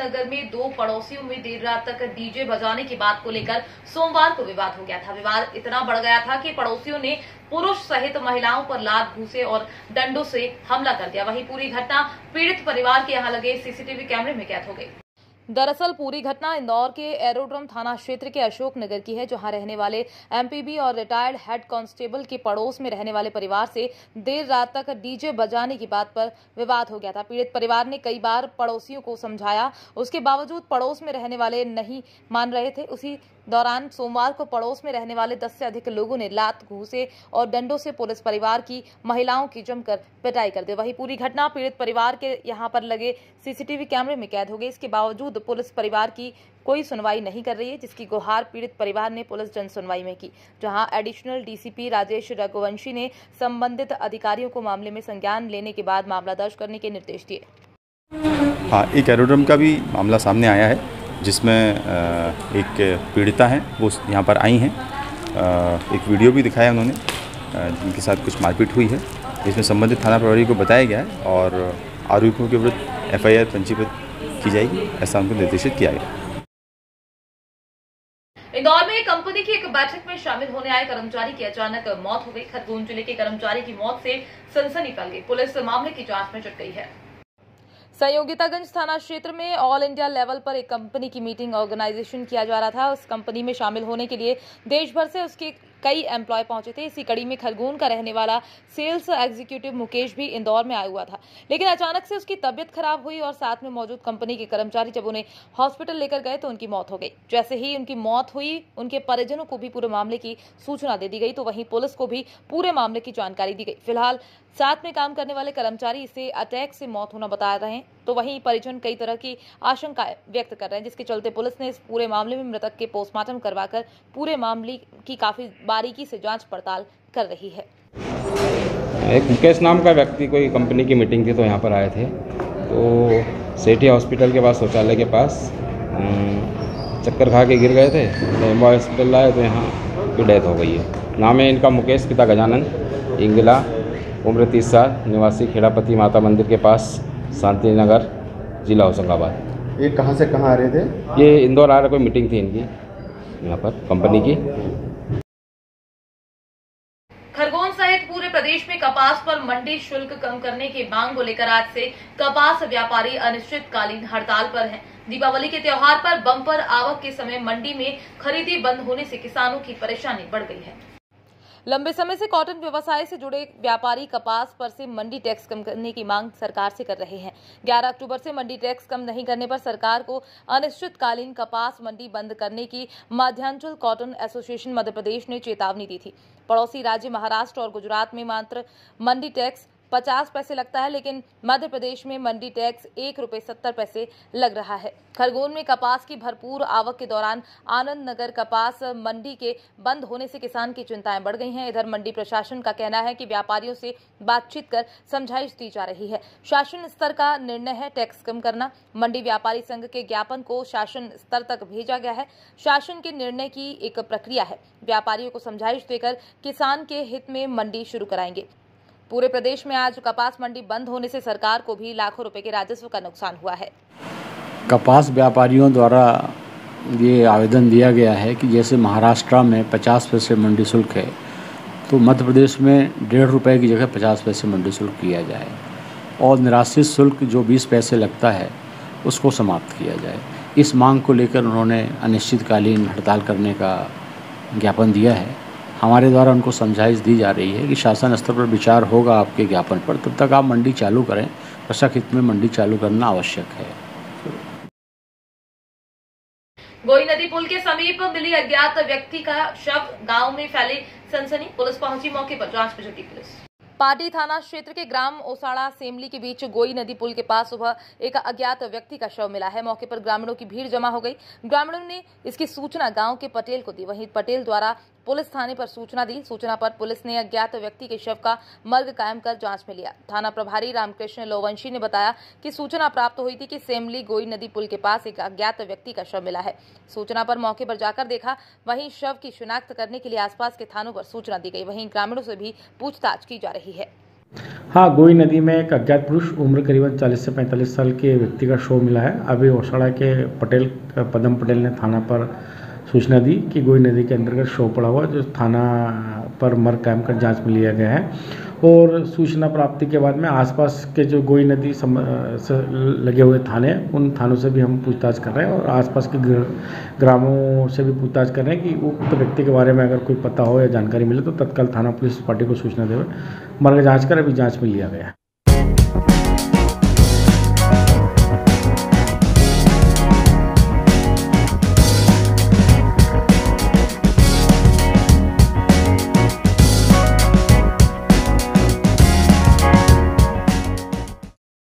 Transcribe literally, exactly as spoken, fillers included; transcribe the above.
नगर में दो पड़ोसियों में देर रात तक डीजे बजाने की बात को लेकर सोमवार को विवाद हो गया था। विवाद इतना बढ़ गया था कि पड़ोसियों ने पुरुष सहित महिलाओं पर लात, घूंसे और डंडों से हमला कर दिया। वहीं पूरी घटना पीड़ित परिवार के यहाँ लगे सीसीटीवी कैमरे में कैद हो गई। दरअसल पूरी घटना इंदौर के एरोड्रम थाना क्षेत्र के अशोक नगर की है, जहां रहने वाले एमपीबी और रिटायर्ड हेड कांस्टेबल के पड़ोस में रहने वाले परिवार से देर रात तक डीजे बजाने की बात पर विवाद हो गया था। पीड़ित परिवार ने कई बार पड़ोसियों को समझाया, उसके बावजूद पड़ोस में रहने वाले नहीं मान रहे थे। उसी दौरान सोमवार को पड़ोस में रहने वाले दस से अधिक लोगों ने लात, घूंसे और डंडों से पुलिस परिवार की महिलाओं की जमकर पिटाई कर दी। वहीं पूरी घटना पीड़ित परिवार के यहां पर लगे सीसीटीवी कैमरे में कैद हो गई। इसके बावजूद पुलिस परिवार की कोई सुनवाई नहीं कर रही है, जिसकी गुहार पीड़ित परिवार ने पुलिस जन सुनवाई में की, जहां एडिशनल डीसीपी राजेश रघुवंशी ने संबंधित अधिकारियों को मामले में संज्ञान लेने के बाद मामला दर्ज करने के निर्देश दिए। हाँ, एक एरोड्रम का भी मामला सामने आया है, जिसमें एक पीड़िता हैं, वो यहाँ पर आई हैं। एक वीडियो भी दिखाया उन्होंने, जिनके साथ कुछ मारपीट हुई है। इसमें संबंधित थाना प्रभारी को बताया गया है और आरोपियों के विरुद्ध एफ आई आर पंजीकृत की जाएगी, ऐसा उनको निर्देशित किया गया। इंदौर में कंपनी की एक बैठक में शामिल होने आए कर्मचारी की अचानक मौत हो गई। खरगोन जिले के कर्मचारी की मौत से सनसनी फैल गई। पुलिस मामले की जांच में जुट गई है। संयोगितागंज थाना क्षेत्र में ऑल इंडिया लेवल पर एक कंपनी की मीटिंग ऑर्गेनाइजेशन किया जा रहा था। उस कंपनी में शामिल होने के लिए देश भर से उसके कई एम्प्लॉय पहुंचे थे। इसी कड़ी में खरगोन का रहने वाला सेल्स एग्जीक्यूटिव मुकेश भी इंदौर में आया हुआ था, लेकिन अचानक से उसकी तबीयत खराब हुई और साथ में मौजूद कंपनी के कर्मचारी जब उन्हें हॉस्पिटल लेकर गए तो उनकी मौत हो गई। जैसे ही उनकी मौत हुई, उनके परिजनों को भी पूरे मामले की सूचना दे दी गई, तो वहीं पुलिस को भी पूरे मामले की जानकारी दी गई। फिलहाल साथ में काम करने वाले कर्मचारी इसे अटैक से मौत होना बता रहे हैं, तो वहीं परिजन कई तरह की आशंकाएं व्यक्त कर रहे हैं, जिसके चलते पुलिस ने इस पूरे मामले में मृतक के पोस्टमार्टम करवाकर पूरे मामले की काफी बारीकी से जांच पड़ताल कर रही है। एक मुकेश नाम का व्यक्ति, कोई कंपनी की मीटिंग थी तो यहाँ पर आए थे, तो सेठी हॉस्पिटल के पास, शौचालय के पास चक्कर खा के गिर गए थे। तो हॉस्पिटल लाए तो यहाँ की डेथ हो गई है। नाम है इनका मुकेश, पिता गजानन, इंगिला, उम्र तीस साल, निवासी खेड़ापति माता मंदिर के पास, शांति नगर, जिला होशंगाबाद। ये कहाँ से कहाँ आ रहे थे? ये इंदौर आ रहे, कोई मीटिंग थी इनकी यहाँ पर कंपनी की। खरगोन सहित पूरे प्रदेश में कपास पर मंडी शुल्क कम करने की मांग को लेकर आज से कपास व्यापारी अनिश्चितकालीन हड़ताल पर हैं। दीपावली के त्योहार पर बम्पर आवक के समय मंडी में खरीदी बंद होने से किसानों की परेशानी बढ़ गई है। लंबे समय से कॉटन व्यवसाय से जुड़े व्यापारी कपास पर से मंडी टैक्स कम करने की मांग सरकार से कर रहे हैं। ग्यारह अक्टूबर से मंडी टैक्स कम नहीं करने पर सरकार को अनिश्चितकालीन कपास मंडी बंद करने की मध्यांचल कॉटन एसोसिएशन मध्य प्रदेश ने चेतावनी दी थी। पड़ोसी राज्य महाराष्ट्र और गुजरात में मात्र मंडी टैक्स पचास पैसे लगता है, लेकिन मध्य प्रदेश में मंडी टैक्स एक रुपए सत्तर पैसे लग रहा है। खरगोन में कपास की भरपूर आवक के दौरान आनंद नगर कपास मंडी के बंद होने से किसान की चिंताएं बढ़ गई हैं। इधर मंडी प्रशासन का कहना है कि व्यापारियों से बातचीत कर समझाइश दी जा रही है। शासन स्तर का निर्णय है टैक्स कम करना। मंडी व्यापारी संघ के ज्ञापन को शासन स्तर तक भेजा गया है। शासन के निर्णय की एक प्रक्रिया है। व्यापारियों को समझाइश देकर किसान के हित में मंडी शुरू कराएंगे। पूरे प्रदेश में आज कपास मंडी बंद होने से सरकार को भी लाखों रुपए के राजस्व का नुकसान हुआ है। कपास व्यापारियों द्वारा ये आवेदन दिया गया है कि जैसे महाराष्ट्र में पचास पैसे मंडी शुल्क है, तो मध्य प्रदेश में डेढ़ रुपये की जगह पचास पैसे मंडी शुल्क किया जाए और निराश्रित शुल्क जो बीस पैसे लगता है उसको समाप्त किया जाए। इस मांग को लेकर उन्होंने अनिश्चितकालीन हड़ताल करने का ज्ञापन दिया है। हमारे द्वारा उनको समझाइश दी जा रही है कि शासन स्तर पर विचार होगा आपके ज्ञापन पर, तब तक आप मंडी चालू करें। कृषक हित में मंडी चालू करना आवश्यक है। गोई नदी पुल के समीप मिली अज्ञात व्यक्ति का शव, गांव में फैली सनसनी। पुलिस पहुंची मौके पर, जांच में जुटी पुलिस। पाटी थाना क्षेत्र के ग्राम ओसाड़ा सेमली के बीच गोई नदी पुल के पास सुबह एक अज्ञात व्यक्ति का शव मिला है। मौके पर ग्रामीणों की भीड़ जमा हो गई। ग्रामीणों ने इसकी सूचना गांव के पटेल को दी। वहीं पटेल द्वारा पुलिस थाने पर सूचना दी। सूचना पर पुलिस ने अज्ञात व्यक्ति के शव का मर्ग कायम कर जांच में लिया। थाना प्रभारी रामकृष्ण लोवंशी ने बताया कि सूचना प्राप्त हुई थी कि सेमली गोई नदी पुल के पास एक अज्ञात व्यक्ति का शव मिला है। सूचना पर मौके पर जाकर देखा, वहीं शव की शिनाख्त करने के लिए आसपास के थानों पर सूचना दी गई। वहीं ग्रामीणों से भी पूछताछ की जा रही है। हाँ, गोई नदी में एक अज्ञात पुरुष उम्र करीबन चालीस से पैंतालीस साल के व्यक्ति का शव मिला है। अभी ओसड़ा के पटेल पदम पटेल ने थाना पर सूचना दी कि गोई नदी के अंतर्गत शव पड़ा हुआ, जो थाना पर मर्ग कायम कर जांच में लिया गया है। और सूचना प्राप्ति के बाद में आसपास के जो गोई नदी सम, से लगे हुए थाने, उन थानों से भी हम पूछताछ कर रहे हैं और आसपास के ग्रामों से भी पूछताछ कर रहे हैं कि उक्त व्यक्ति के बारे में अगर कोई पता हो या जानकारी मिले तो तत्काल थाना पुलिस पार्टी को सूचना देवे। मर्ग जांच कर अभी जांच में लिया गया है।